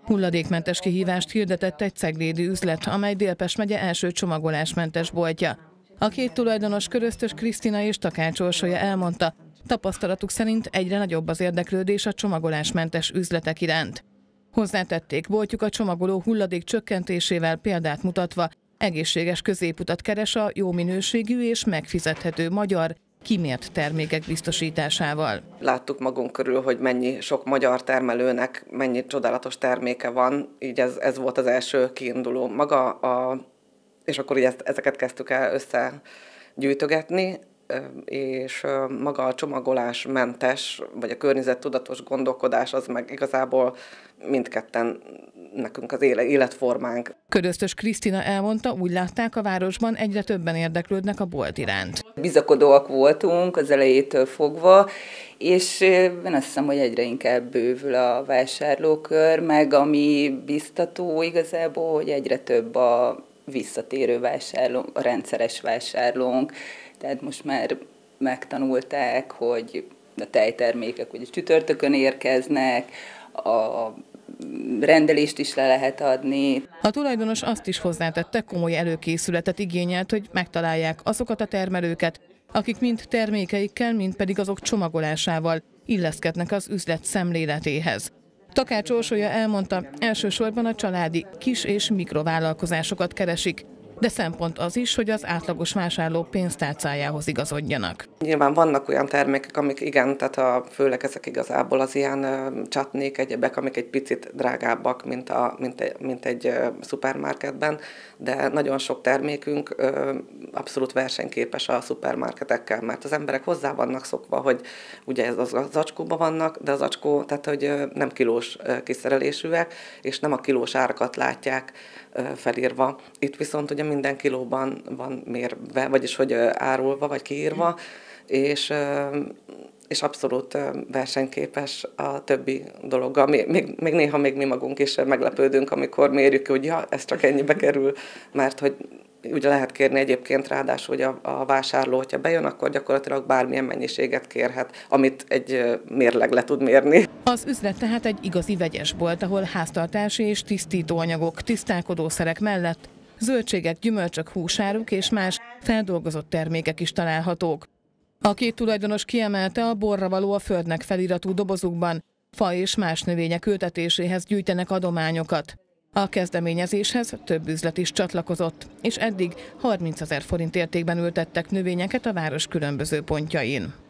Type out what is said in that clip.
Hulladékmentes kihívást hirdetett egy ceglédi üzlet, amely Dél-Pest megye első csomagolásmentes boltja. A két tulajdonos, Köröztös Krisztina és Takács Orsolya elmondta, tapasztalatuk szerint egyre nagyobb az érdeklődés a csomagolásmentes üzletek iránt. Hozzátették, boltjuk a csomagoló hulladék csökkentésével példát mutatva egészséges középutat keres a jó minőségű és megfizethető magyar, kimért termékek biztosításával. Láttuk magunk körül, hogy mennyi sok magyar termelőnek mennyi csodálatos terméke van, így ez volt az első kiinduló maga, és akkor így ezeket kezdtük el összegyűjtögetni, és maga a csomagolásmentes, vagy a környezettudatos gondolkodás, az meg igazából mindketten nekünk az életformánk. Köröztös Krisztina elmondta, úgy látták, a városban egyre többen érdeklődnek a bolt iránt. Bizakodóak voltunk az elejétől fogva, és én azt hiszem, hogy egyre inkább bővül a vásárlókör, meg ami biztató igazából, hogy egyre több a visszatérő vásárlónk, a rendszeres vásárlónk, tehát most már megtanulták, hogy a tejtermékek ugye csütörtökön érkeznek, a rendelést is le lehet adni. A tulajdonos azt is hozzátette, komoly előkészületet igényelt, hogy megtalálják azokat a termelőket, akik mind termékeikkel, mind pedig azok csomagolásával illeszkednek az üzlet szemléletéhez. Takács Orsolya elmondta, elsősorban a családi kis- és mikrovállalkozásokat keresik, de szempont az is, hogy az átlagos vásárló pénztárcájához igazodjanak. Nyilván vannak olyan termékek, amik igen, tehát főleg ezek igazából az ilyen csatnék, egyebek, amik egy picit drágábbak, mint egy szupermarketben, de nagyon sok termékünk abszolút versenyképes a szupermarketekkel, mert az emberek hozzá vannak szokva, hogy ugye ez a zacskóban vannak, de a zacskó, tehát hogy nem kilós kiszerelésűek, és nem a kilós árakat látják felírva. Itt viszont ugye minden kilóban van mérve, vagyis hogy árulva, vagy kiírva, és abszolút versenyképes a többi dologgal. Még néha még mi magunk is meglepődünk, amikor mérjük, hogy ja, ez csak ennyibe kerül, mert hogy ugye lehet kérni egyébként ráadásul, hogy a vásárló, hogyha bejön, akkor gyakorlatilag bármilyen mennyiséget kérhet, amit egy mérleg le tud mérni. Az üzlet tehát egy igazi vegyesbolt, ahol háztartási és tisztítóanyagok, tisztálkodószerek mellett zöldségek, gyümölcsök, húsáruk és más feldolgozott termékek is találhatók. A két tulajdonos kiemelte, a borra való a földnek feliratú dobozukban fa és más növények ültetéséhez gyűjtenek adományokat. A kezdeményezéshez több üzlet is csatlakozott, és eddig 30 000 forint értékben ültettek növényeket a város különböző pontjain.